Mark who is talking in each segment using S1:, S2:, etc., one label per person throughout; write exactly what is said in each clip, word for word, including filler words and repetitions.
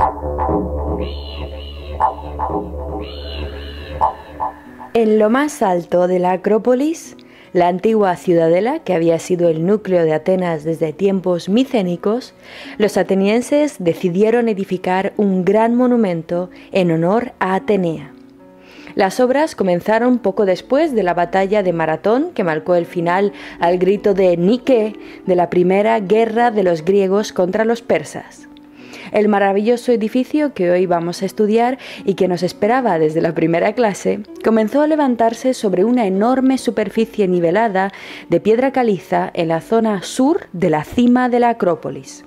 S1: En lo más alto de la Acrópolis, la antigua ciudadela, que había sido el núcleo de Atenas desde tiempos micénicos, los atenienses decidieron edificar un gran monumento en honor a Atenea. Las obras comenzaron poco después de la batalla de Maratón, que marcó el final al grito de Nike de la primera guerra de los griegos contra los persas. El maravilloso edificio que hoy vamos a estudiar y que nos esperaba desde la primera clase, comenzó a levantarse sobre una enorme superficie nivelada de piedra caliza en la zona sur de la cima de la Acrópolis.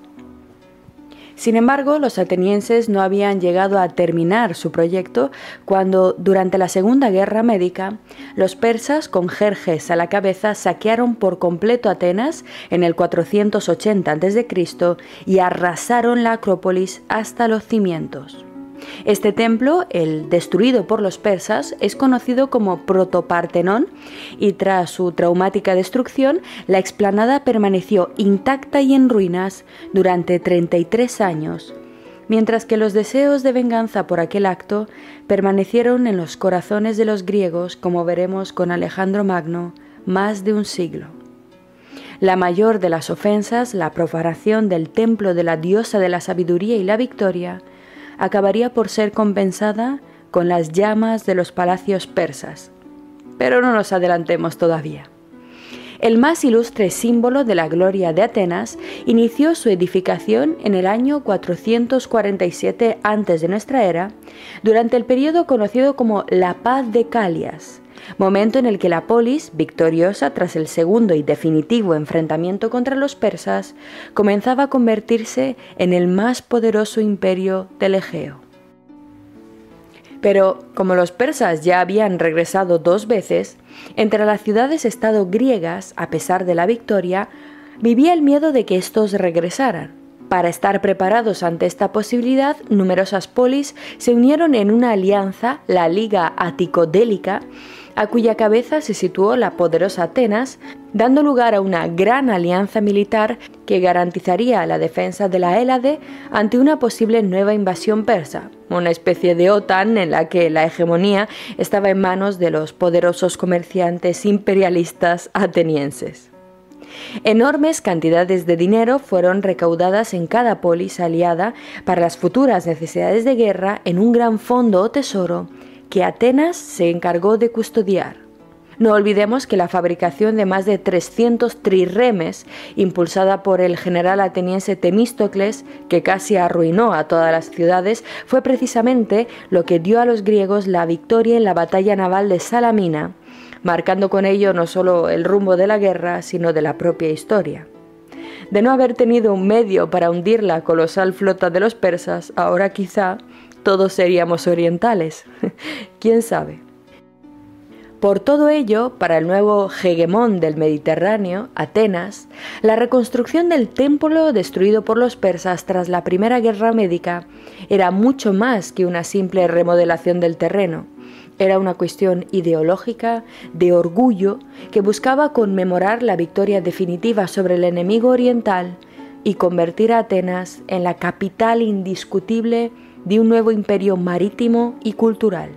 S1: Sin embargo, los atenienses no habían llegado a terminar su proyecto cuando, durante la Segunda Guerra Médica, los persas, con Jerjes a la cabeza, saquearon por completo Atenas en el cuatrocientos ochenta antes de Cristo y arrasaron la Acrópolis hasta los cimientos. Este templo, el destruido por los persas, es conocido como Protopartenón y tras su traumática destrucción, la explanada permaneció intacta y en ruinas durante treinta y tres años, mientras que los deseos de venganza por aquel acto permanecieron en los corazones de los griegos, como veremos con Alejandro Magno, más de un siglo. La mayor de las ofensas, la profanación del templo de la diosa de la sabiduría y la victoria, acabaría por ser compensada con las llamas de los palacios persas. Pero no nos adelantemos todavía. El más ilustre símbolo de la gloria de Atenas inició su edificación en el año cuatrocientos cuarenta y siete antes de nuestra era, durante el periodo conocido como la Paz de Calias, momento en el que la polis, victoriosa tras el segundo y definitivo enfrentamiento contra los persas, comenzaba a convertirse en el más poderoso imperio del Egeo. Pero, como los persas ya habían regresado dos veces, entre las ciudades-estado griegas, a pesar de la victoria, vivía el miedo de que estos regresaran. Para estar preparados ante esta posibilidad, numerosas polis se unieron en una alianza, la Liga Aticodélica, a cuya cabeza se situó la poderosa Atenas, dando lugar a una gran alianza militar que garantizaría la defensa de la Hélade ante una posible nueva invasión persa, una especie de OTAN en la que la hegemonía estaba en manos de los poderosos comerciantes imperialistas atenienses. Enormes cantidades de dinero fueron recaudadas en cada polis aliada para las futuras necesidades de guerra en un gran fondo o tesoro que Atenas se encargó de custodiar. No olvidemos que la fabricación de más de trescientos trirremes, impulsada por el general ateniense Temístocles, que casi arruinó a todas las ciudades, fue precisamente lo que dio a los griegos la victoria en la batalla naval de Salamina, marcando con ello no solo el rumbo de la guerra, sino de la propia historia. De no haber tenido un medio para hundir la colosal flota de los persas, ahora quizá todos seríamos orientales. ¿Quién sabe? Por todo ello, para el nuevo hegemón del Mediterráneo, Atenas, la reconstrucción del templo destruido por los persas tras la Primera Guerra Médica era mucho más que una simple remodelación del terreno. Era una cuestión ideológica, de orgullo, que buscaba conmemorar la victoria definitiva sobre el enemigo oriental y convertir a Atenas en la capital indiscutible de un nuevo imperio marítimo y cultural.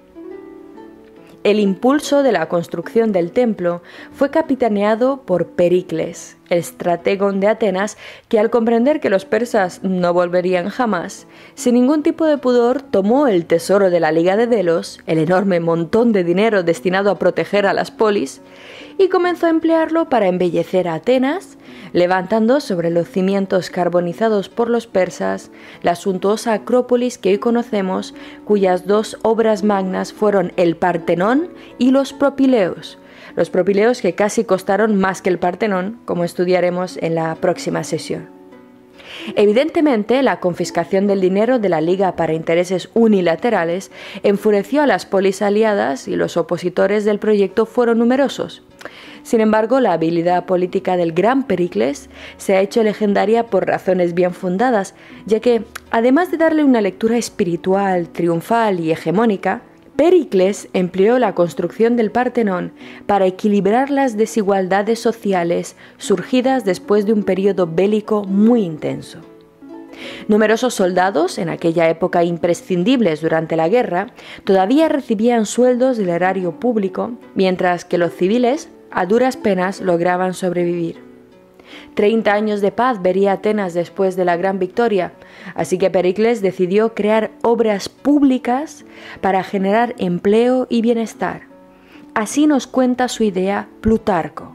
S1: El impulso de la construcción del templo fue capitaneado por Pericles, el estratégón de Atenas, que al comprender que los persas no volverían jamás, sin ningún tipo de pudor tomó el tesoro de la Liga de Delos, el enorme montón de dinero destinado a proteger a las polis, y comenzó a emplearlo para embellecer a Atenas, levantando sobre los cimientos carbonizados por los persas la suntuosa Acrópolis que hoy conocemos, cuyas dos obras magnas fueron el Partenón y los Propileos, los Propileos que casi costaron más que el Partenón, como estudiaremos en la próxima sesión. Evidentemente, la confiscación del dinero de la Liga para intereses unilaterales enfureció a las polis aliadas y los opositores del proyecto fueron numerosos. Sin embargo, la habilidad política del gran Pericles se ha hecho legendaria por razones bien fundadas, ya que, además de darle una lectura espiritual, triunfal y hegemónica, Pericles empleó la construcción del Partenón para equilibrar las desigualdades sociales surgidas después de un periodo bélico muy intenso. Numerosos soldados, en aquella época imprescindibles durante la guerra, todavía recibían sueldos del erario público, mientras que los civiles, a duras penas, lograban sobrevivir. Treinta años de paz vería Atenas después de la gran victoria, así que Pericles decidió crear obras públicas para generar empleo y bienestar. Así nos cuenta su idea Plutarco.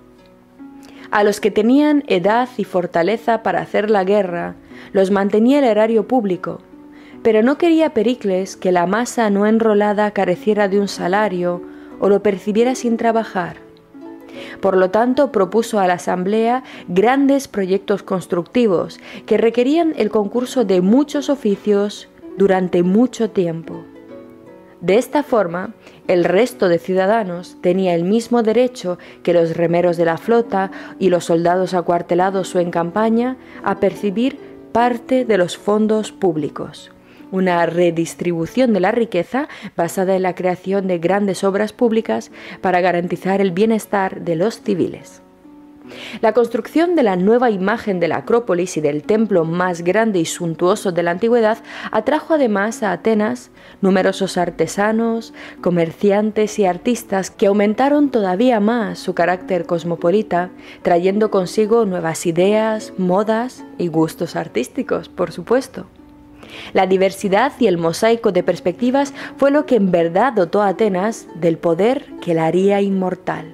S1: A los que tenían edad y fortaleza para hacer la guerra, los mantenía el erario público, pero no quería Pericles que la masa no enrolada careciera de un salario o lo percibiera sin trabajar. Por lo tanto, propuso a la asamblea grandes proyectos constructivos que requerían el concurso de muchos oficios durante mucho tiempo. De esta forma, el resto de ciudadanos tenía el mismo derecho que los remeros de la flota y los soldados acuartelados o en campaña a percibir parte de los fondos públicos. Una redistribución de la riqueza basada en la creación de grandes obras públicas para garantizar el bienestar de los civiles. La construcción de la nueva imagen de la Acrópolis y del templo más grande y suntuoso de la antigüedad atrajo además a Atenas numerosos artesanos, comerciantes y artistas que aumentaron todavía más su carácter cosmopolita, trayendo consigo nuevas ideas, modas y gustos artísticos, por supuesto. La diversidad y el mosaico de perspectivas fue lo que en verdad dotó a Atenas del poder que la haría inmortal.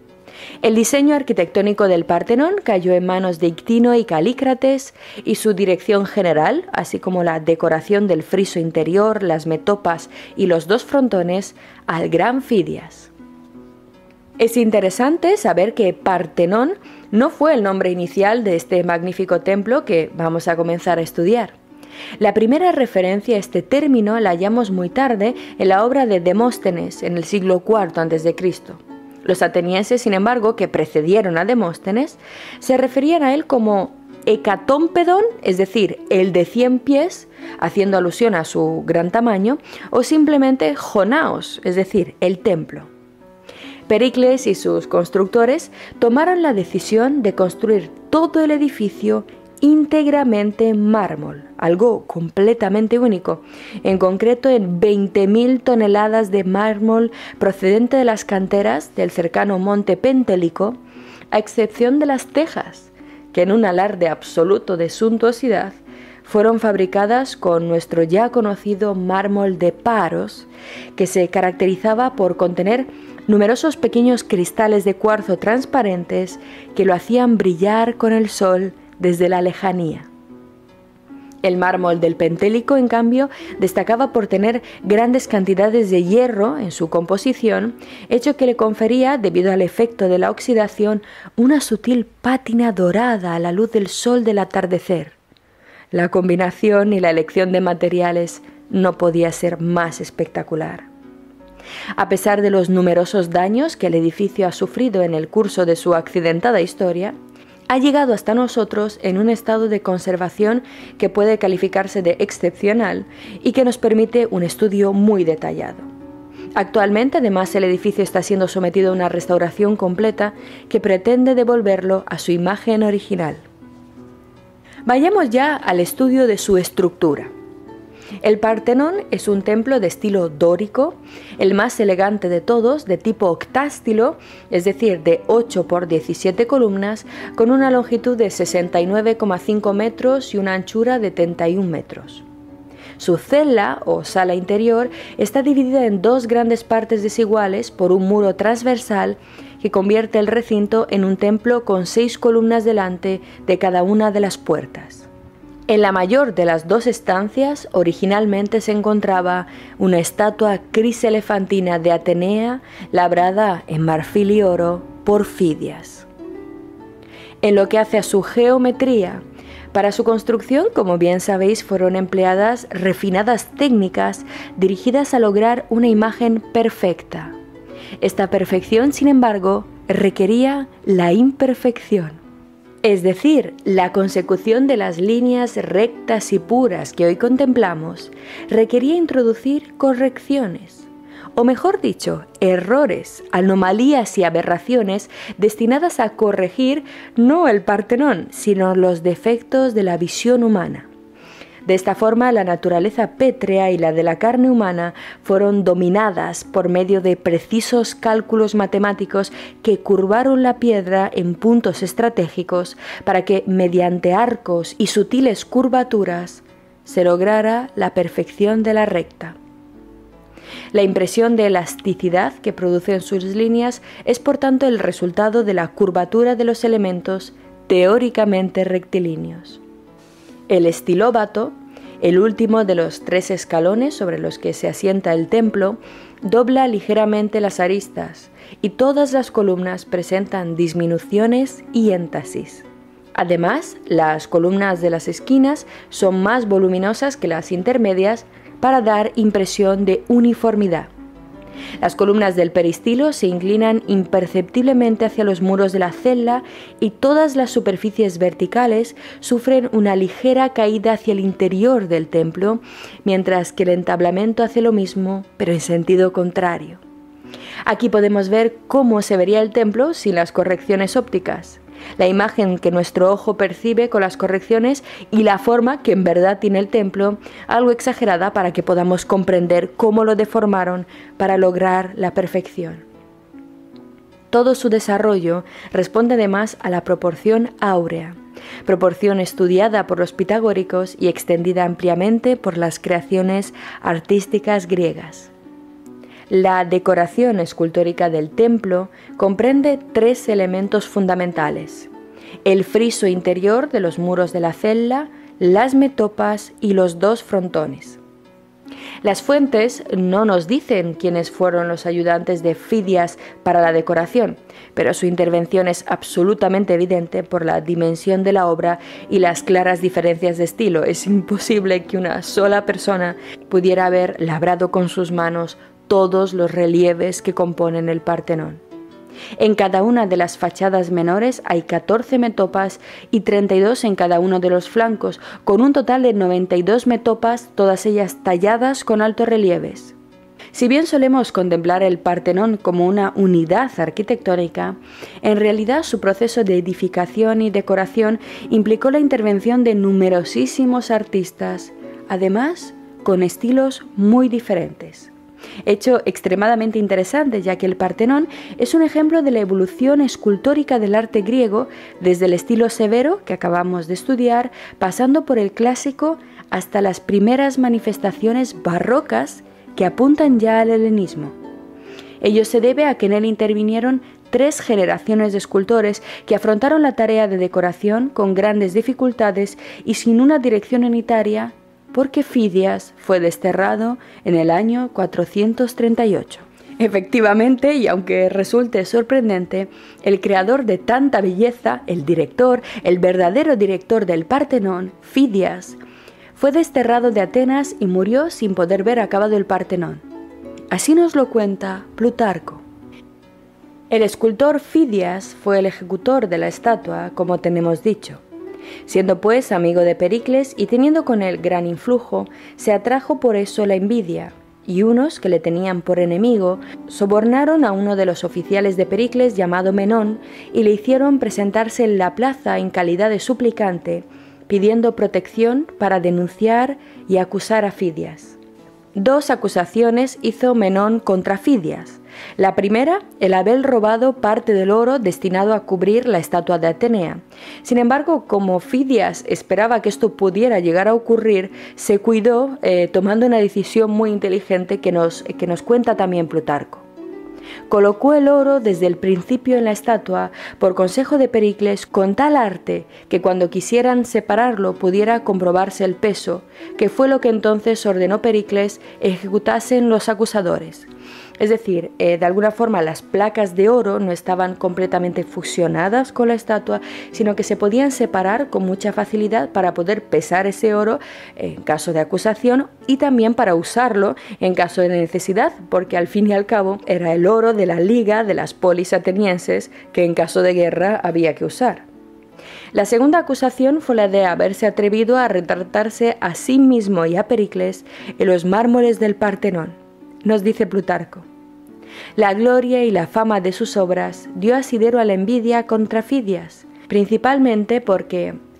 S1: El diseño arquitectónico del Partenón cayó en manos de Ictino y Calícrates y su dirección general, así como la decoración del friso interior, las metopas y los dos frontones, al gran Fidias. Es interesante saber que Partenón no fue el nombre inicial de este magnífico templo que vamos a comenzar a estudiar. La primera referencia a este término la hallamos muy tarde en la obra de Demóstenes, en el siglo cuarto antes de Cristo Los atenienses, sin embargo, que precedieron a Demóstenes, se referían a él como Hecatompedon, es decir, el de cien pies, haciendo alusión a su gran tamaño, o simplemente Jonaos, es decir, el templo. Pericles y sus constructores tomaron la decisión de construir todo el edificio íntegramente en mármol, algo completamente único, en concreto en veinte mil toneladas de mármol procedente de las canteras del cercano monte Pentélico, a excepción de las tejas, que en un alarde absoluto de suntuosidad fueron fabricadas con nuestro ya conocido mármol de Paros, que se caracterizaba por contener numerosos pequeños cristales de cuarzo transparentes que lo hacían brillar con el sol desde la lejanía. El mármol del Pentélico, en cambio, destacaba por tener grandes cantidades de hierro en su composición, hecho que le confería, debido al efecto de la oxidación, una sutil pátina dorada a la luz del sol del atardecer. La combinación y la elección de materiales no podía ser más espectacular. A pesar de los numerosos daños que el edificio ha sufrido en el curso de su accidentada historia, ha llegado hasta nosotros en un estado de conservación que puede calificarse de excepcional y que nos permite un estudio muy detallado. Actualmente, además, el edificio está siendo sometido a una restauración completa que pretende devolverlo a su imagen original. Vayamos ya al estudio de su estructura. El Partenón es un templo de estilo dórico, el más elegante de todos, de tipo octástilo, es decir, de ocho por diecisiete columnas, con una longitud de sesenta y nueve coma cinco metros y una anchura de treinta y un metros. Su cella o sala interior está dividida en dos grandes partes desiguales por un muro transversal que convierte el recinto en un templo con seis columnas delante de cada una de las puertas. En la mayor de las dos estancias originalmente se encontraba una estatua criselefantina de Atenea labrada en marfil y oro por Fidias. En lo que hace a su geometría, para su construcción, como bien sabéis, fueron empleadas refinadas técnicas dirigidas a lograr una imagen perfecta. Esta perfección, sin embargo, requería la imperfección. Es decir, la consecución de las líneas rectas y puras que hoy contemplamos requería introducir correcciones, o mejor dicho, errores, anomalías y aberraciones destinadas a corregir no el Partenón, sino los defectos de la visión humana. De esta forma, la naturaleza pétrea y la de la carne humana fueron dominadas por medio de precisos cálculos matemáticos que curvaron la piedra en puntos estratégicos para que, mediante arcos y sutiles curvaturas, se lograra la perfección de la recta. La impresión de elasticidad que producen sus líneas es por tanto el resultado de la curvatura de los elementos teóricamente rectilíneos. El estilóbato, el último de los tres escalones sobre los que se asienta el templo, dobla ligeramente las aristas y todas las columnas presentan disminuciones y énfasis. Además, las columnas de las esquinas son más voluminosas que las intermedias para dar impresión de uniformidad. Las columnas del peristilo se inclinan imperceptiblemente hacia los muros de la celda y todas las superficies verticales sufren una ligera caída hacia el interior del templo, mientras que el entablamento hace lo mismo, pero en sentido contrario. Aquí podemos ver cómo se vería el templo sin las correcciones ópticas, la imagen que nuestro ojo percibe con las correcciones y la forma que en verdad tiene el templo, algo exagerada para que podamos comprender cómo lo deformaron para lograr la perfección. Todo su desarrollo responde además a la proporción áurea, proporción estudiada por los pitagóricos y extendida ampliamente por las creaciones artísticas griegas. La decoración escultórica del templo comprende tres elementos fundamentales: el friso interior de los muros de la celda, las metopas y los dos frontones. Las fuentes no nos dicen quiénes fueron los ayudantes de Fidias para la decoración, pero su intervención es absolutamente evidente por la dimensión de la obra y las claras diferencias de estilo. Es imposible que una sola persona pudiera haber labrado con sus manos todos los relieves que componen el Partenón. En cada una de las fachadas menores hay catorce metopas y treinta y dos en cada uno de los flancos, con un total de noventa y dos metopas, todas ellas talladas con altos relieves. Si bien solemos contemplar el Partenón como una unidad arquitectónica, en realidad su proceso de edificación y decoración implicó la intervención de numerosísimos artistas, además con estilos muy diferentes. Hecho extremadamente interesante, ya que el Partenón es un ejemplo de la evolución escultórica del arte griego desde el estilo severo que acabamos de estudiar, pasando por el clásico hasta las primeras manifestaciones barrocas que apuntan ya al helenismo. Ello se debe a que en él intervinieron tres generaciones de escultores que afrontaron la tarea de decoración con grandes dificultades y sin una dirección unitaria, porque Fidias fue desterrado en el año cuatrocientos treinta y ocho. Efectivamente, y aunque resulte sorprendente, el creador de tanta belleza, el director, el verdadero director del Partenón, Fidias, fue desterrado de Atenas y murió sin poder ver acabado el Partenón. Así nos lo cuenta Plutarco. El escultor Fidias fue el ejecutor de la estatua, como tenemos dicho. Siendo pues amigo de Pericles y teniendo con él gran influjo, se atrajo por eso la envidia, y unos que le tenían por enemigo sobornaron a uno de los oficiales de Pericles llamado Menón y le hicieron presentarse en la plaza en calidad de suplicante, pidiendo protección para denunciar y acusar a Fidias. Dos acusaciones hizo Menón contra Fidias. La primera, el haber robado parte del oro destinado a cubrir la estatua de Atenea. Sin embargo, como Fidias esperaba que esto pudiera llegar a ocurrir, se cuidó eh, tomando una decisión muy inteligente que nos, que nos cuenta también Plutarco. Colocó el oro desde el principio en la estatua por consejo de Pericles con tal arte que cuando quisieran separarlo pudiera comprobarse el peso, que fue lo que entonces ordenó Pericles ejecutasen los acusadores. Es decir, eh, de alguna forma las placas de oro no estaban completamente fusionadas con la estatua, sino que se podían separar con mucha facilidad para poder pesar ese oro en caso de acusación y también para usarlo en caso de necesidad, porque al fin y al cabo era el oro de la liga de las polis atenienses que en caso de guerra había que usar. La segunda acusación fue la de haberse atrevido a retratarse a sí mismo y a Pericles en los mármoles del Partenón. Nos dice Plutarco: la gloria y la fama de sus obras dio asidero a la envidia contra Fidias, principalmente porque,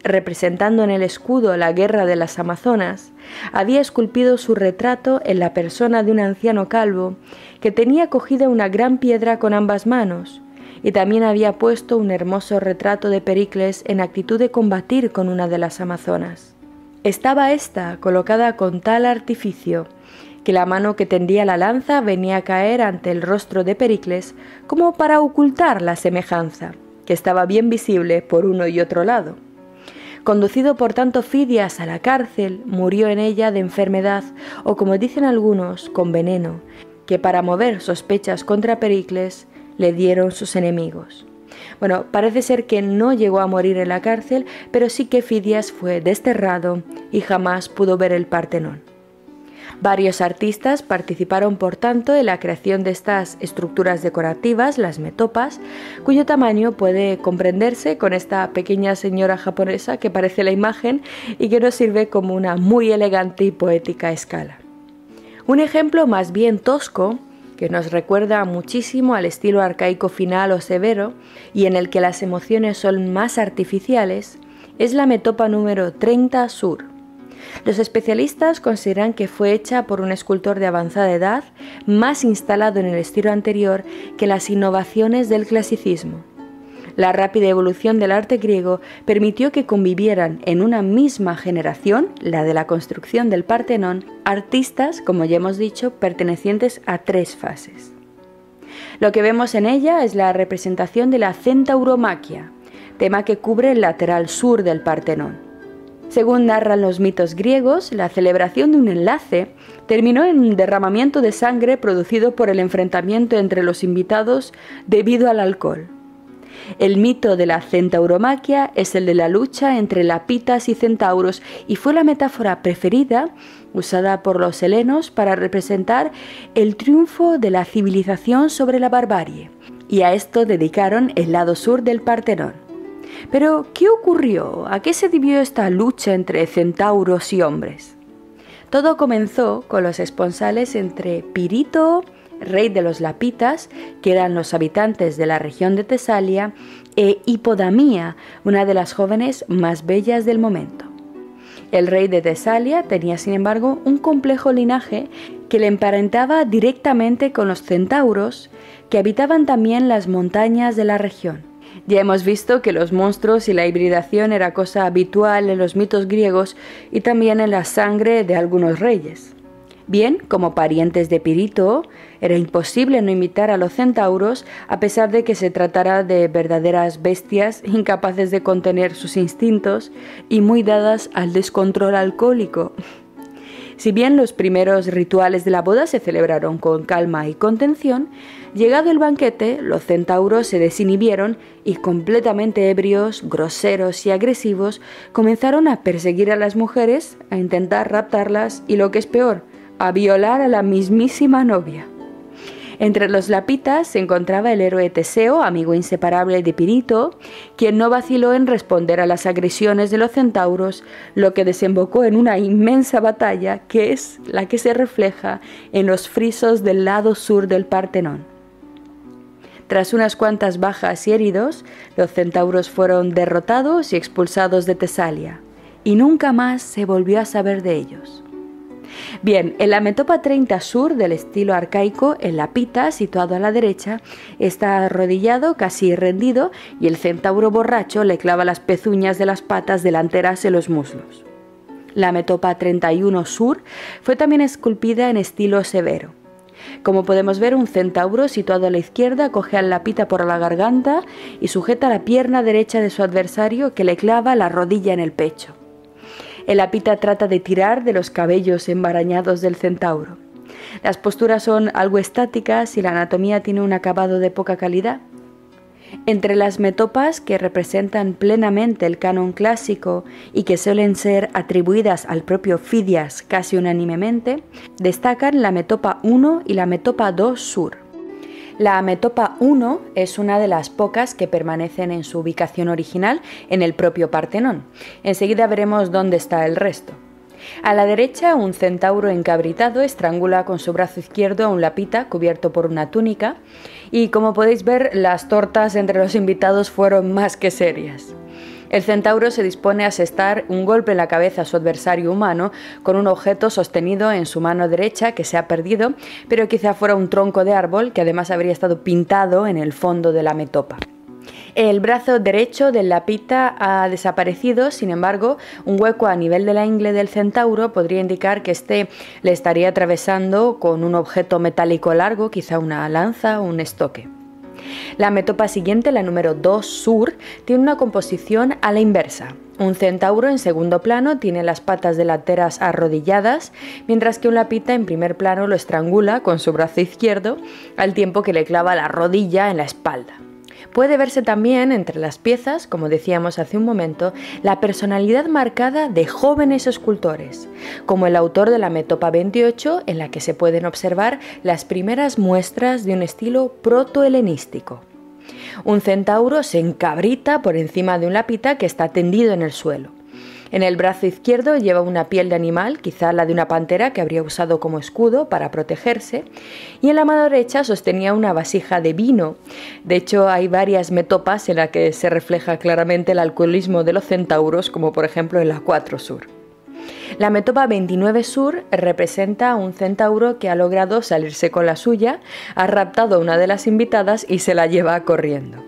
S1: representando en el escudo la guerra de las Amazonas, había esculpido su retrato en la persona de un anciano calvo que tenía cogida una gran piedra con ambas manos, y también había puesto un hermoso retrato de Pericles en actitud de combatir con una de las Amazonas. Estaba ésta colocada con tal artificio que la mano que tendía la lanza venía a caer ante el rostro de Pericles como para ocultar la semejanza, que estaba bien visible por uno y otro lado. Conducido por tanto Fidias a la cárcel, murió en ella de enfermedad o, como dicen algunos, con veneno, que para mover sospechas contra Pericles le dieron sus enemigos. Bueno, parece ser que no llegó a morir en la cárcel, pero sí que Fidias fue desterrado y jamás pudo ver el Partenón. Varios artistas participaron, por tanto, en la creación de estas estructuras decorativas, las metopas, cuyo tamaño puede comprenderse con esta pequeña señora japonesa que parece la imagen y que nos sirve como una muy elegante y poética escala. Un ejemplo más bien tosco, que nos recuerda muchísimo al estilo arcaico final o severo y en el que las emociones son más artificiales, es la metopa número treinta Sur. Los especialistas consideran que fue hecha por un escultor de avanzada edad, más instalado en el estilo anterior que las innovaciones del clasicismo. La rápida evolución del arte griego permitió que convivieran en una misma generación, la de la construcción del Partenón, artistas, como ya hemos dicho, pertenecientes a tres fases. Lo que vemos en ella es la representación de la centauromaquia, tema que cubre el lateral sur del Partenón. Según narran los mitos griegos, la celebración de un enlace terminó en un derramamiento de sangre producido por el enfrentamiento entre los invitados debido al alcohol. El mito de la centauromaquia es el de la lucha entre lapitas y centauros y fue la metáfora preferida usada por los helenos para representar el triunfo de la civilización sobre la barbarie, y a esto dedicaron el lado sur del Partenón. Pero, ¿qué ocurrió? ¿A qué se debió esta lucha entre centauros y hombres? Todo comenzó con los esponsales entre Pirito, rey de los lapitas, que eran los habitantes de la región de Tesalia, e Hipodamía, una de las jóvenes más bellas del momento. El rey de Tesalia tenía, sin embargo, un complejo linaje que le emparentaba directamente con los centauros, que habitaban también las montañas de la región. Ya hemos visto que los monstruos y la hibridación era cosa habitual en los mitos griegos y también en la sangre de algunos reyes. Bien, como parientes de Pirito, era imposible no imitar a los centauros a pesar de que se tratara de verdaderas bestias incapaces de contener sus instintos y muy dadas al descontrol alcohólico. Si bien los primeros rituales de la boda se celebraron con calma y contención, llegado el banquete, los centauros se desinhibieron y, completamente ebrios, groseros y agresivos, comenzaron a perseguir a las mujeres, a intentar raptarlas y, lo que es peor, a violar a la mismísima novia. Entre los lapitas se encontraba el héroe Teseo, amigo inseparable de Pirito, quien no vaciló en responder a las agresiones de los centauros, lo que desembocó en una inmensa batalla que es la que se refleja en los frisos del lado sur del Partenón. Tras unas cuantas bajas y heridos, los centauros fueron derrotados y expulsados de Tesalia, y nunca más se volvió a saber de ellos. Bien, en la metopa treinta Sur del estilo arcaico, el lapita, situado a la derecha, está arrodillado, casi rendido, y el centauro borracho le clava las pezuñas de las patas delanteras en los muslos. La metopa treinta y uno Sur fue también esculpida en estilo severo. Como podemos ver, un centauro situado a la izquierda coge al lapita por la garganta y sujeta la pierna derecha de su adversario, que le clava la rodilla en el pecho. El lapita trata de tirar de los cabellos embarañados del centauro. Las posturas son algo estáticas y la anatomía tiene un acabado de poca calidad. Entre las metopas que representan plenamente el canon clásico y que suelen ser atribuidas al propio Fidias casi unánimemente, destacan la metopa uno y la metopa dos Sur. La metopa uno es una de las pocas que permanecen en su ubicación original en el propio Partenón. Enseguida veremos dónde está el resto. A la derecha, un centauro encabritado estrangula con su brazo izquierdo a un lapita cubierto por una túnica, y como podéis ver, las tortas entre los invitados fueron más que serias. El centauro se dispone a asestar un golpe en la cabeza a su adversario humano con un objeto sostenido en su mano derecha que se ha perdido, pero quizá fuera un tronco de árbol que además habría estado pintado en el fondo de la metopa. El brazo derecho del lapita ha desaparecido, sin embargo, un hueco a nivel de la ingle del centauro podría indicar que éste le estaría atravesando con un objeto metálico largo, quizá una lanza o un estoque. La metopa siguiente, la número dos sur, tiene una composición a la inversa. Un centauro en segundo plano tiene las patas delanteras arrodilladas, mientras que un lapita en primer plano lo estrangula con su brazo izquierdo, al tiempo que le clava la rodilla en la espalda. Puede verse también entre las piezas, como decíamos hace un momento, la personalidad marcada de jóvenes escultores, como el autor de la metopa veintiocho, en la que se pueden observar las primeras muestras de un estilo proto-helenístico. Un centauro se encabrita por encima de un lapita que está tendido en el suelo. En el brazo izquierdo lleva una piel de animal, quizá la de una pantera que habría usado como escudo para protegerse, y en la mano derecha sostenía una vasija de vino. De hecho, hay varias metopas en las que se refleja claramente el alcoholismo de los centauros, como por ejemplo en la cuatro sur. La metopa veintinueve sur representa a un centauro que ha logrado salirse con la suya, ha raptado a una de las invitadas y se la lleva corriendo.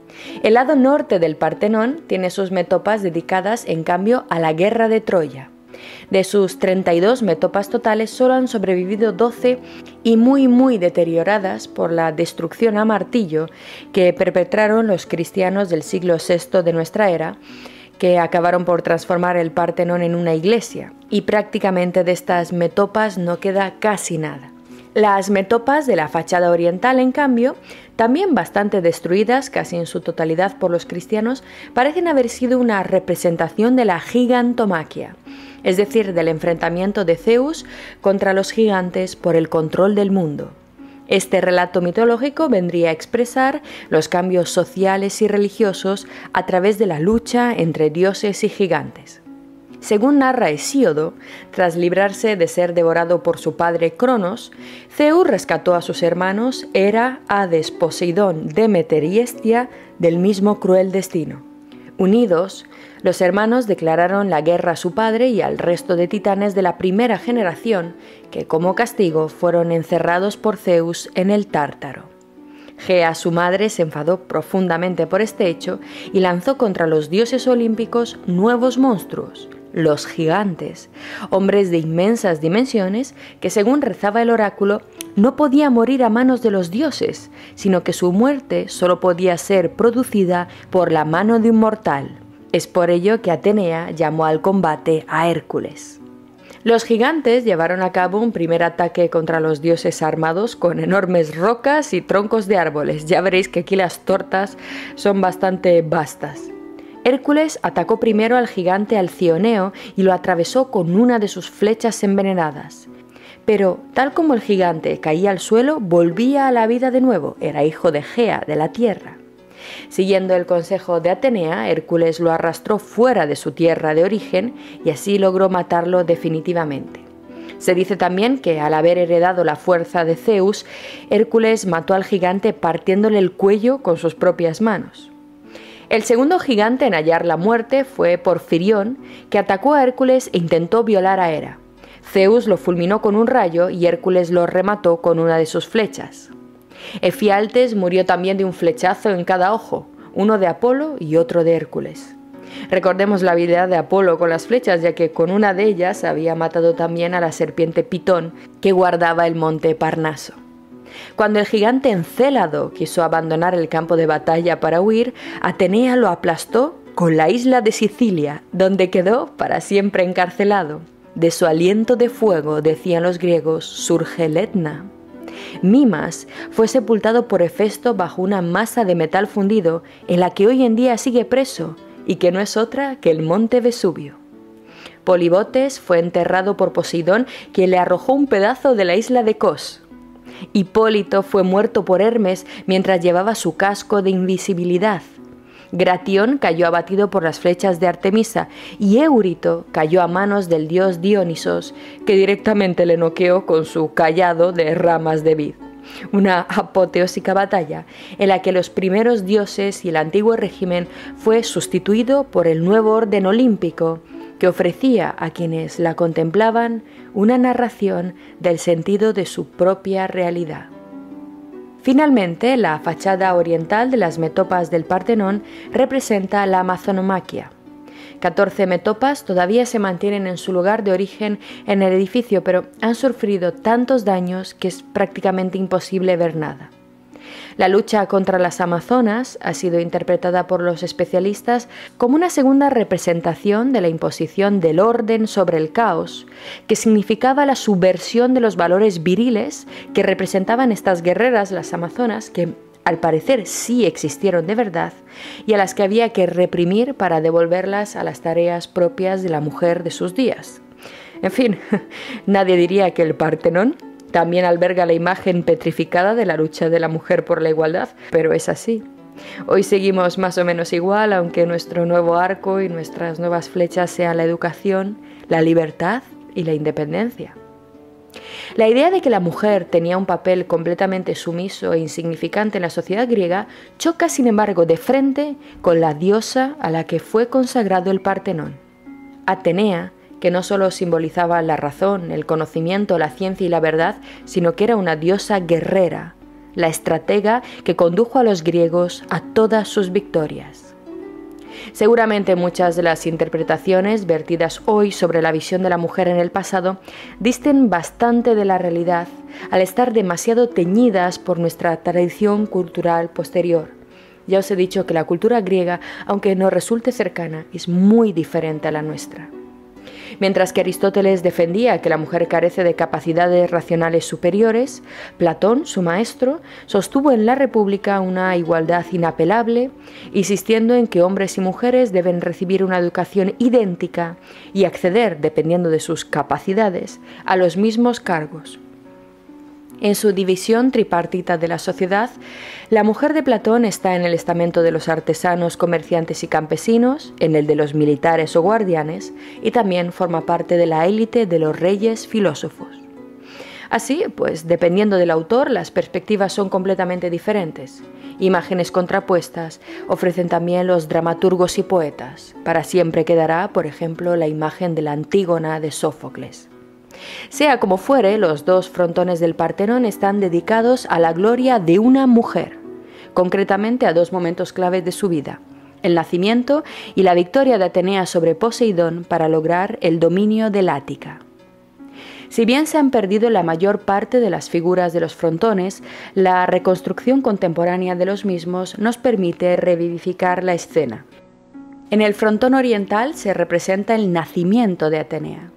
S1: El lado norte del Partenón tiene sus metopas dedicadas, en cambio, a la guerra de Troya. De sus treinta y dos metopas totales, solo han sobrevivido doce y muy muy deterioradas por la destrucción a martillo que perpetraron los cristianos del siglo sexto de nuestra era, que acabaron por transformar el Partenón en una iglesia, y prácticamente de estas metopas no queda casi nada. Las metopas de la fachada oriental, en cambio, también bastante destruidas casi en su totalidad por los cristianos, parecen haber sido una representación de la gigantomaquia, es decir, del enfrentamiento de Zeus contra los gigantes por el control del mundo. Este relato mitológico vendría a expresar los cambios sociales y religiosos a través de la lucha entre dioses y gigantes. Según narra Hesíodo, tras librarse de ser devorado por su padre Cronos, Zeus rescató a sus hermanos Hera, Hades, Poseidón, Demeter y Hestia del mismo cruel destino. Unidos, los hermanos declararon la guerra a su padre y al resto de titanes de la primera generación, que como castigo fueron encerrados por Zeus en el Tártaro. Gea, su madre, se enfadó profundamente por este hecho y lanzó contra los dioses olímpicos nuevos monstruos, los gigantes, hombres de inmensas dimensiones que, según rezaba el oráculo, no podía morir a manos de los dioses, sino que su muerte solo podía ser producida por la mano de un mortal. Es por ello que Atenea llamó al combate a Hércules. Los gigantes llevaron a cabo un primer ataque contra los dioses armados con enormes rocas y troncos de árboles. Ya veréis que aquí las tortas son bastante vastas. Hércules atacó primero al gigante Alcioneo y lo atravesó con una de sus flechas envenenadas. Pero, tal como el gigante caía al suelo, volvía a la vida de nuevo, era hijo de Gea, de la tierra. Siguiendo el consejo de Atenea, Hércules lo arrastró fuera de su tierra de origen y así logró matarlo definitivamente. Se dice también que, al haber heredado la fuerza de Zeus, Hércules mató al gigante partiéndole el cuello con sus propias manos. El segundo gigante en hallar la muerte fue Porfirión, que atacó a Hércules e intentó violar a Hera. Zeus lo fulminó con un rayo y Hércules lo remató con una de sus flechas. Efialtes murió también de un flechazo en cada ojo, uno de Apolo y otro de Hércules. Recordemos la habilidad de Apolo con las flechas, ya que con una de ellas había matado también a la serpiente Pitón, que guardaba el monte Parnaso. Cuando el gigante Encélado quiso abandonar el campo de batalla para huir, Atenea lo aplastó con la isla de Sicilia, donde quedó para siempre encarcelado. De su aliento de fuego, decían los griegos, surge el Etna. Mimas fue sepultado por Hefesto bajo una masa de metal fundido en la que hoy en día sigue preso y que no es otra que el monte Vesubio. Polibotes fue enterrado por Poseidón, quien le arrojó un pedazo de la isla de Kos. Hipólito fue muerto por Hermes mientras llevaba su casco de invisibilidad. Gratión cayó abatido por las flechas de Artemisa y Éurito cayó a manos del dios Dionisos, que directamente le noqueó con su cayado de ramas de vid. una apoteósica batalla en la que los primeros dioses y el antiguo régimen fue sustituido por el nuevo orden olímpico, que ofrecía a quienes la contemplaban una narración del sentido de su propia realidad. Finalmente, la fachada oriental de las metopas del Partenón representa la amazonomaquia. catorce metopas todavía se mantienen en su lugar de origen en el edificio, pero han sufrido tantos daños que es prácticamente imposible ver nada. La lucha contra las amazonas ha sido interpretada por los especialistas como una segunda representación de la imposición del orden sobre el caos, que significaba la subversión de los valores viriles que representaban estas guerreras, las amazonas, que al parecer sí existieron de verdad, y a las que había que reprimir para devolverlas a las tareas propias de la mujer de sus días. En fin, nadie diría que el Partenón también alberga la imagen petrificada de la lucha de la mujer por la igualdad, pero es así. Hoy seguimos más o menos igual, aunque nuestro nuevo arco y nuestras nuevas flechas sean la educación, la libertad y la independencia. La idea de que la mujer tenía un papel completamente sumiso e insignificante en la sociedad griega choca, sin embargo, de frente con la diosa a la que fue consagrado el Partenón. Atenea, que no solo simbolizaba la razón, el conocimiento, la ciencia y la verdad, sino que era una diosa guerrera, la estratega que condujo a los griegos a todas sus victorias. Seguramente muchas de las interpretaciones vertidas hoy sobre la visión de la mujer en el pasado disten bastante de la realidad al estar demasiado teñidas por nuestra tradición cultural posterior. Ya os he dicho que la cultura griega, aunque nos resulte cercana, es muy diferente a la nuestra. Mientras que Aristóteles defendía que la mujer carece de capacidades racionales superiores, Platón, su maestro, sostuvo en la República una igualdad inapelable, insistiendo en que hombres y mujeres deben recibir una educación idéntica y acceder, dependiendo de sus capacidades, a los mismos cargos. En su división tripartita de la sociedad, la mujer de Platón está en el estamento de los artesanos, comerciantes y campesinos, en el de los militares o guardianes, y también forma parte de la élite de los reyes filósofos. Así, pues, dependiendo del autor, las perspectivas son completamente diferentes. Imágenes contrapuestas ofrecen también los dramaturgos y poetas. Para siempre quedará, por ejemplo, la imagen de la Antígona de Sófocles. Sea como fuere, los dos frontones del Partenón están dedicados a la gloria de una mujer, concretamente a dos momentos claves de su vida: el nacimiento y la victoria de Atenea sobre Poseidón para lograr el dominio del Ática. Si bien se han perdido la mayor parte de las figuras de los frontones, la reconstrucción contemporánea de los mismos nos permite revivificar la escena. En el frontón oriental se representa el nacimiento de Atenea.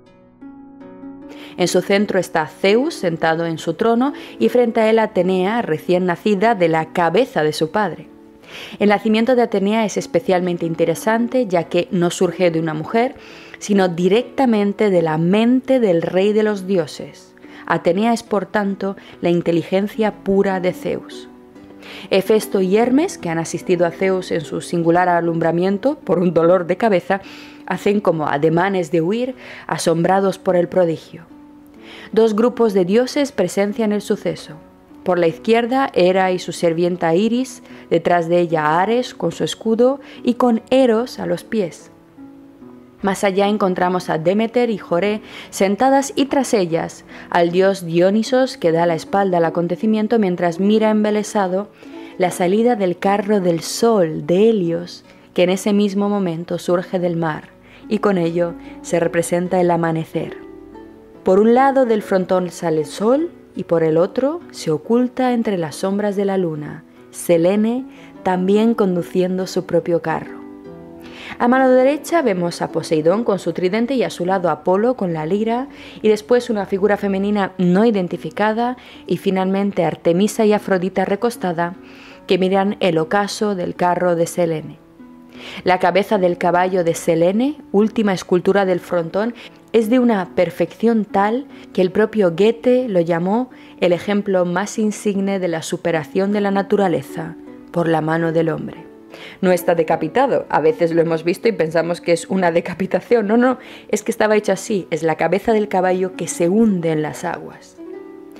S1: En su centro está Zeus sentado en su trono y frente a él Atenea, recién nacida de la cabeza de su padre. El nacimiento de Atenea es especialmente interesante ya que no surge de una mujer, sino directamente de la mente del rey de los dioses. Atenea es, por tanto, la inteligencia pura de Zeus. Hefesto y Hermes, que han asistido a Zeus en su singular alumbramiento por un dolor de cabeza, hacen como ademanes de huir, asombrados por el prodigio. Dos grupos de dioses presencian el suceso. Por la izquierda, Hera y su sirvienta Iris, detrás de ella Ares con su escudo y con Eros a los pies. Más allá encontramos a Demeter y Joré sentadas y tras ellas al dios Dionisos, que da la espalda al acontecimiento mientras mira embelesado la salida del carro del sol de Helios, que en ese mismo momento surge del mar, y con ello se representa el amanecer. Por un lado del frontón sale el sol y por el otro se oculta entre las sombras de la luna, Selene también conduciendo su propio carro. A mano derecha vemos a Poseidón con su tridente y a su lado Apolo con la lira, y después una figura femenina no identificada y finalmente Artemisa y Afrodita recostada que miran el ocaso del carro de Selene. La cabeza del caballo de Selene, última escultura del frontón, es de una perfección tal que el propio Goethe lo llamó el ejemplo más insigne de la superación de la naturaleza por la mano del hombre. No está decapitado, a veces lo hemos visto y pensamos que es una decapitación. No, no, es que estaba hecho así, es la cabeza del caballo que se hunde en las aguas.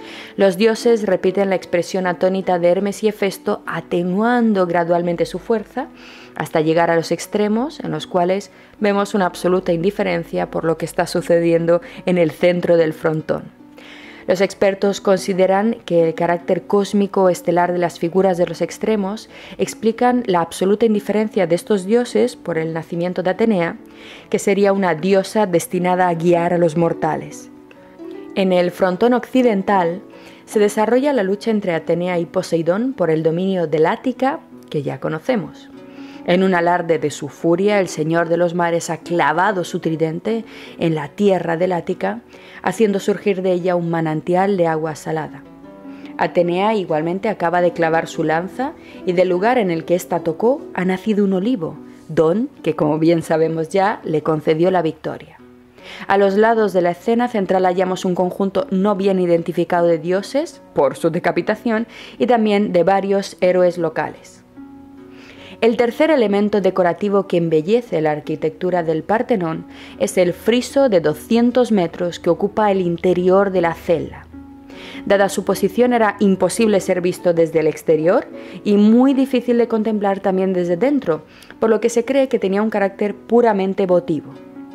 S1: Los dioses repiten la expresión atónita de Hermes y Hefesto, atenuando gradualmente su fuerza hasta llegar a los extremos en los cuales vemos una absoluta indiferencia por lo que está sucediendo en el centro del frontón. Los expertos consideran que el carácter cósmico o estelar de las figuras de los extremos explican la absoluta indiferencia de estos dioses por el nacimiento de Atenea, que sería una diosa destinada a guiar a los mortales. En el frontón occidental se desarrolla la lucha entre Atenea y Poseidón por el dominio del Ática, que ya conocemos. En un alarde de su furia, el señor de los mares ha clavado su tridente en la tierra del Ática, haciendo surgir de ella un manantial de agua salada. Atenea igualmente acaba de clavar su lanza y del lugar en el que ésta tocó ha nacido un olivo, don que, como bien sabemos ya, le concedió la victoria. A los lados de la escena central hallamos un conjunto no bien identificado de dioses, por su decapitación, y también de varios héroes locales. El tercer elemento decorativo que embellece la arquitectura del Partenón es el friso de doscientos metros que ocupa el interior de la celda. Dada su posición era imposible ser visto desde el exterior y muy difícil de contemplar también desde dentro, por lo que se cree que tenía un carácter puramente votivo.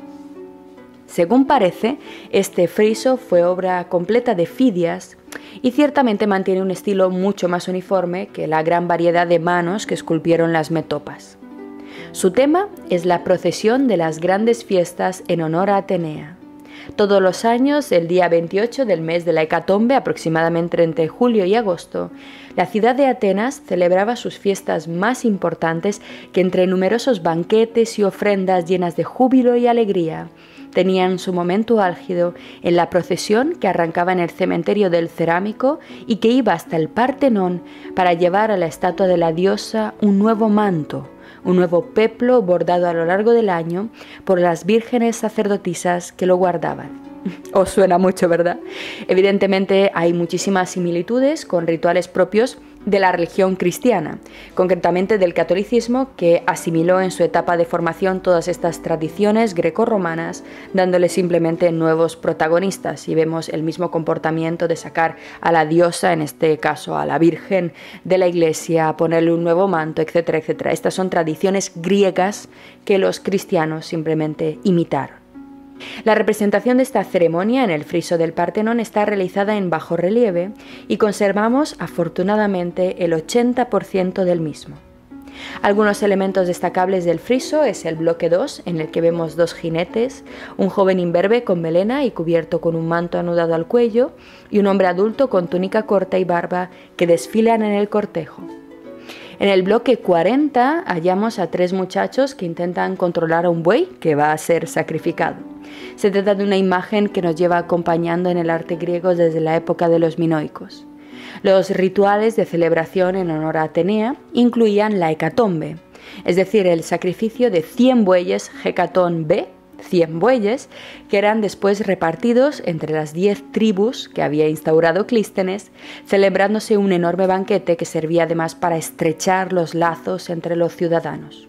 S1: Según parece, este friso fue obra completa de Fidias y ciertamente mantiene un estilo mucho más uniforme que la gran variedad de manos que esculpieron las metopas. Su tema es la procesión de las grandes fiestas en honor a Atenea. Todos los años, el día veintiocho del mes de la hecatombe, aproximadamente entre julio y agosto, la ciudad de Atenas celebraba sus fiestas más importantes que entre numerosos banquetes y ofrendas llenas de júbilo y alegría, tenían su momento álgido en la procesión que arrancaba en el cementerio del Cerámico y que iba hasta el Partenón para llevar a la estatua de la diosa un nuevo manto, un nuevo peplo bordado a lo largo del año por las vírgenes sacerdotisas que lo guardaban. Os suena mucho, ¿verdad? Evidentemente hay muchísimas similitudes con rituales propios de la religión cristiana, concretamente del catolicismo, que asimiló en su etapa de formación todas estas tradiciones grecorromanas, dándole simplemente nuevos protagonistas, y vemos el mismo comportamiento de sacar a la diosa, en este caso a la Virgen de la Iglesia, ponerle un nuevo manto, etcétera, etcétera. Estas son tradiciones griegas que los cristianos simplemente imitaron. La representación de esta ceremonia en el friso del Partenón está realizada en bajorrelieve y conservamos afortunadamente el ochenta por ciento del mismo. Algunos elementos destacables del friso es el bloque dos, en el que vemos dos jinetes, un joven imberbe con melena y cubierto con un manto anudado al cuello, y un hombre adulto con túnica corta y barba que desfilan en el cortejo. En el bloque cuarenta hallamos a tres muchachos que intentan controlar a un buey que va a ser sacrificado. Se trata de una imagen que nos lleva acompañando en el arte griego desde la época de los minoicos. Los rituales de celebración en honor a Atenea incluían la hecatombe, es decir, el sacrificio de cien bueyes hecatón B, cien bueyes, que eran después repartidos entre las diez tribus que había instaurado Clístenes, celebrándose un enorme banquete que servía además para estrechar los lazos entre los ciudadanos.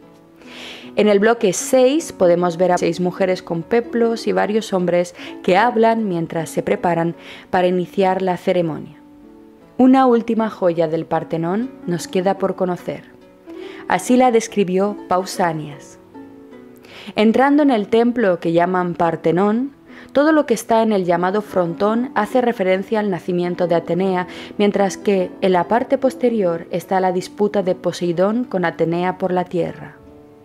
S1: En el bloque seis podemos ver a seis mujeres con peplos y varios hombres que hablan mientras se preparan para iniciar la ceremonia. Una última joya del Partenón nos queda por conocer. Así la describió Pausanias. Entrando en el templo que llaman Partenón, todo lo que está en el llamado frontón hace referencia al nacimiento de Atenea, mientras que en la parte posterior está la disputa de Poseidón con Atenea por la tierra.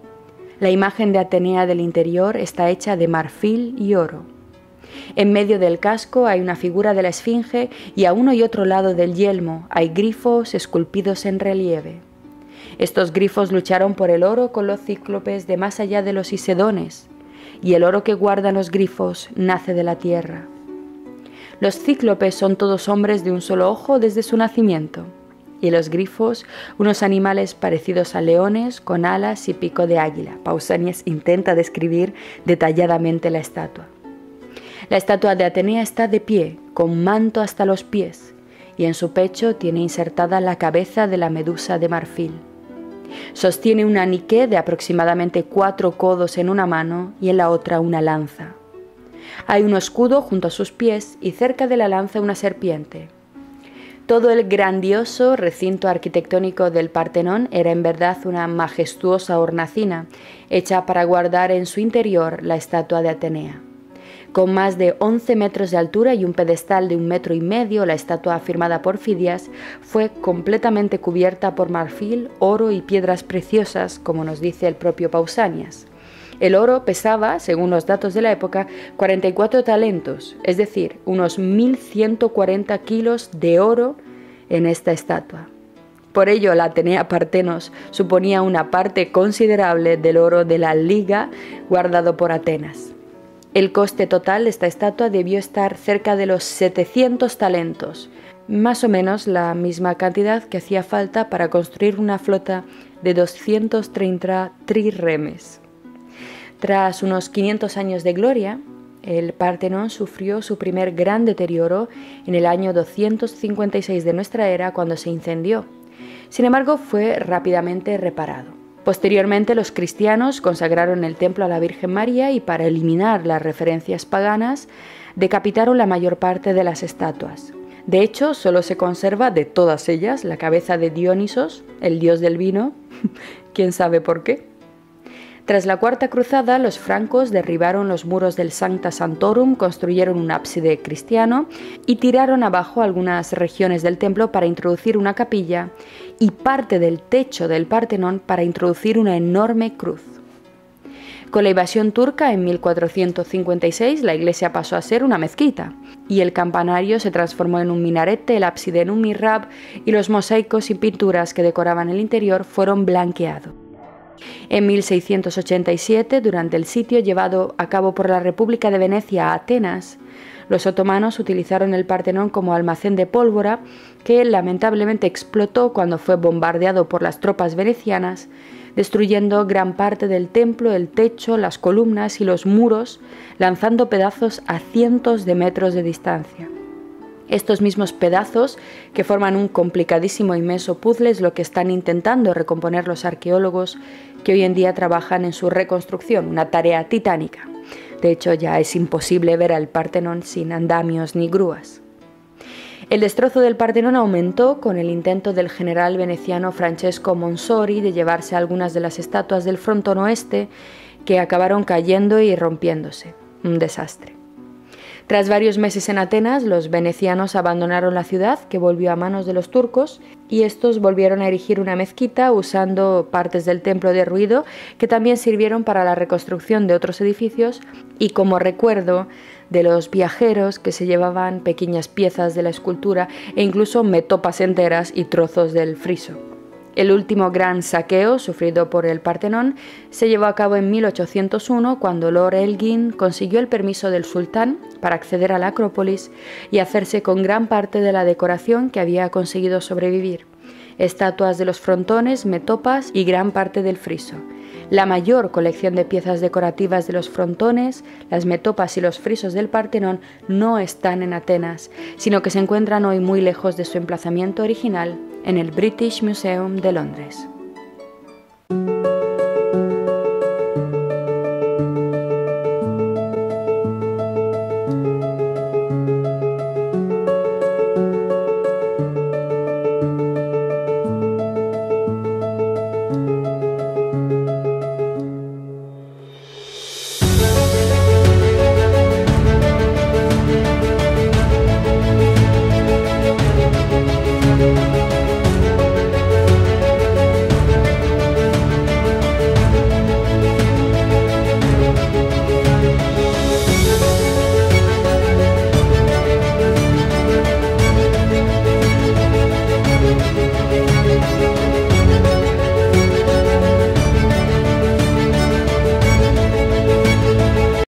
S1: La imagen de Atenea del interior está hecha de marfil y oro. En medio del casco hay una figura de la esfinge y a uno y otro lado del yelmo hay grifos esculpidos en relieve. Estos grifos lucharon por el oro con los cíclopes de más allá de los Isedones, y el oro que guardan los grifos nace de la tierra. Los cíclopes son todos hombres de un solo ojo desde su nacimiento, y los grifos, unos animales parecidos a leones con alas y pico de águila. Pausanias intenta describir detalladamente la estatua. La estatua de Atenea está de pie, con manto hasta los pies, y en su pecho tiene insertada la cabeza de la medusa de marfil. Sostiene un aniqué de aproximadamente cuatro codos en una mano y en la otra una lanza. Hay un escudo junto a sus pies y cerca de la lanza una serpiente. Todo el grandioso recinto arquitectónico del Partenón era en verdad una majestuosa hornacina, hecha para guardar en su interior la estatua de Atenea. Con más de once metros de altura y un pedestal de un metro y medio, la estatua firmada por Fidias fue completamente cubierta por marfil, oro y piedras preciosas, como nos dice el propio Pausanias. El oro pesaba, según los datos de la época, cuarenta y cuatro talentos, es decir, unos mil ciento cuarenta kilos de oro en esta estatua. Por ello, la Atenea Partenos suponía una parte considerable del oro de la Liga guardado por Atenas. El coste total de esta estatua debió estar cerca de los setecientos talentos, más o menos la misma cantidad que hacía falta para construir una flota de doscientos treinta trirremes. Tras unos quinientos años de gloria, el Partenón sufrió su primer gran deterioro en el año doscientos cincuenta y seis de nuestra era, cuando se incendió. Sin embargo, fue rápidamente reparado. Posteriormente, los cristianos consagraron el templo a la Virgen María y, para eliminar las referencias paganas, decapitaron la mayor parte de las estatuas. De hecho, solo se conserva de todas ellas la cabeza de Dionisos, el dios del vino, quién sabe por qué. Tras la Cuarta Cruzada, los francos derribaron los muros del Sancta Sanctorum, construyeron un ábside cristiano y tiraron abajo algunas regiones del templo para introducir una capilla y parte del techo del Partenón para introducir una enorme cruz. Con la invasión turca en mil cuatrocientos cincuenta y seis, la iglesia pasó a ser una mezquita y el campanario se transformó en un minarete, el ábside en un mihrab y los mosaicos y pinturas que decoraban el interior fueron blanqueados. En mil seiscientos ochenta y siete, durante el sitio llevado a cabo por la República de Venecia a Atenas, los otomanos utilizaron el Partenón como almacén de pólvora que lamentablemente explotó cuando fue bombardeado por las tropas venecianas, destruyendo gran parte del templo, el techo, las columnas y los muros, lanzando pedazos a cientos de metros de distancia. Estos mismos pedazos, que forman un complicadísimo e inmenso puzzle, es lo que están intentando recomponer los arqueólogos que hoy en día trabajan en su reconstrucción, una tarea titánica. De hecho, ya es imposible ver al Partenón sin andamios ni grúas. El destrozo del Partenón aumentó con el intento del general veneciano Francesco Monsori de llevarse algunas de las estatuas del frontón oeste, que acabaron cayendo y rompiéndose. Un desastre. Tras varios meses en Atenas, los venecianos abandonaron la ciudad, que volvió a manos de los turcos, y estos volvieron a erigir una mezquita usando partes del templo derruido, que también sirvieron para la reconstrucción de otros edificios y como recuerdo de los viajeros que se llevaban pequeñas piezas de la escultura e incluso metopas enteras y trozos del friso. El último gran saqueo sufrido por el Partenón se llevó a cabo en mil ochocientos uno, cuando Lord Elgin consiguió el permiso del sultán para acceder a la Acrópolis y hacerse con gran parte de la decoración que había conseguido sobrevivir: estatuas de los frontones, metopas y gran parte del friso. La mayor colección de piezas decorativas de los frontones, las metopas y los frisos del Partenón no están en Atenas, sino que se encuentran hoy muy lejos de su emplazamiento original, en el British Museum de Londres.